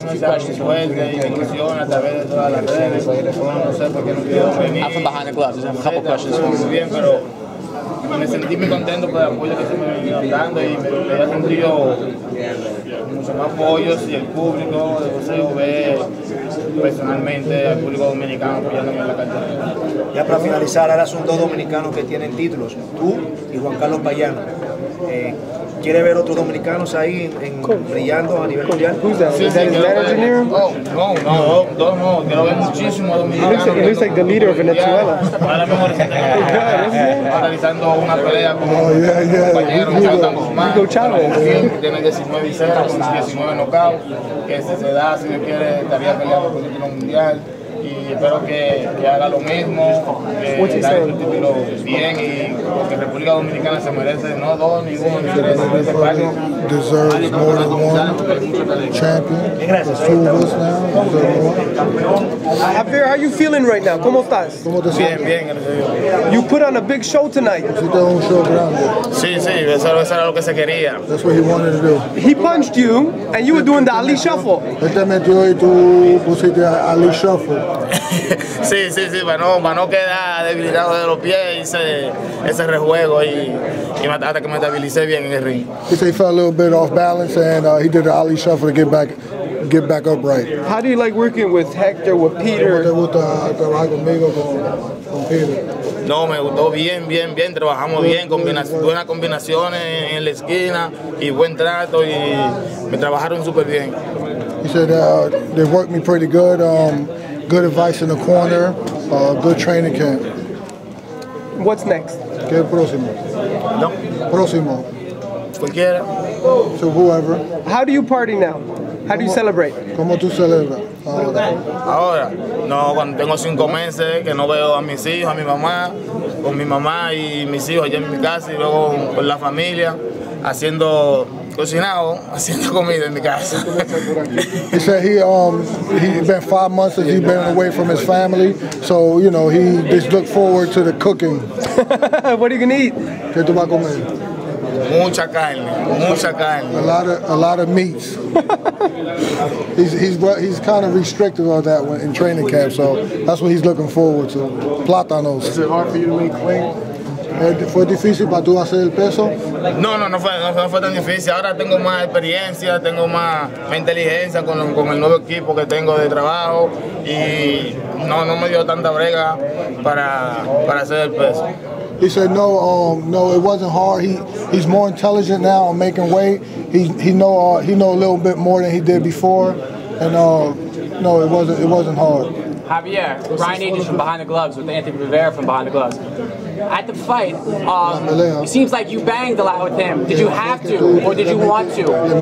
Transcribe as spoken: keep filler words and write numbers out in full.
mensaje fuerte y discusión a través de todas las redes. No sé por qué no quiero venir. I'm from behind the gloves. I have a couple questions for Muy bien, pero me sentí muy contento por el apoyo que se me venía dando y me, me había sentido mucho más apoyos y el público de boxeo ve personalmente al público dominicano apoyándome en la cartera. Ya para finalizar, ahora son dos dominicanos que tienen títulos, tú y Juan Carlos Payano. Eh, ¿Quiere ver otros dominicanos ahí en, en, brillando a nivel mundial? Sí, sí, quiero ver. Oh, no, no, no, no, quiero ver muchísimos dominicanos. It looks like the leader of Venezuela. Ahora mismo está realizando una pelea con un compañero, Chavo, que tiene diecinueve y cero, diecinueve knockouts, que si se da, si Dios quiere, estaría peleando por el título mundial. Y espero que, que haga lo mismo, que gane el título bien, y porque República Dominicana se merece no dos, ninguno, ni tres, ni tres partidos. Deserves more than one champion. There's two of us now. Javier, how are you feeling right now? ¿Cómo estás? ¿Cómo te Bien, sientes? bien, gracias a Dios. You put on a big show tonight. Hiciste un show grande. Sí, sí, eso, eso era lo que se quería. That's what he wanted to do. He punched you, and you were doing the Ali Shuffle. Él te metió y tú pusiste a Ali Shuffle. Sí, sí, sí, para no, para no quedar debilitado de los pies, hice ese rejuego y, y hasta que me estabilicé bien en el ring. He said he felt a little bit off balance and uh, he did the Ali Shuffle to get back, get back upright. How do you like working with Hector, with ¿Cómo te Peter? gusta trabajar conmigo, con, con Peter? No, me gustó bien, bien, bien, trabajamos bien, combina buenas combinaciones en la esquina y buen trato y me trabajaron súper bien. He said uh, they worked me pretty good. Um, good advice in the corner. Uh, good training camp. What's next? ¿Qué próximo? No, Próximo. cualquiera. So whoever. How do you party now? How do you celebrate? ¿Cómo tú celebras? Ahora. Ahora, no, cuando tengo cinco meses que no veo a mis hijos, a mi mamá, con mi mamá y mis hijos allá en mi casa y luego con la familia, haciendo cocinado, haciendo comida en mi casa. He said he um he been five months since he's been away from his family, so you know he just look forward to the cooking. What are you gonna eat? ¿Qué tú vas a comer? Mucha carne, mucha carne. A lot of a lot of meats. he's he's he's kind of restrictive on that one in training camp, so that's what he's looking forward to. Plátanos. Is it hard for you to make clean? ¿Fue difícil para tú hacer el peso? No, no, no fue, no, fue, no fue tan difícil. Ahora tengo más experiencia, tengo más, más inteligencia con, con el nuevo equipo que tengo de trabajo y no, no me dio tanta brega para, para hacer el peso. He said no, um, no, it wasn't hard. He he's more intelligent now on making weight. He he know uh, he know a little bit more than he did before, and uh, no, it wasn't it wasn't hard. Javier, Ryan Ages from Behind the Gloves with Anthony Rivera from Behind the Gloves. At the fight, um, it seems like you banged a lot with him. Did you have to, or did you want to?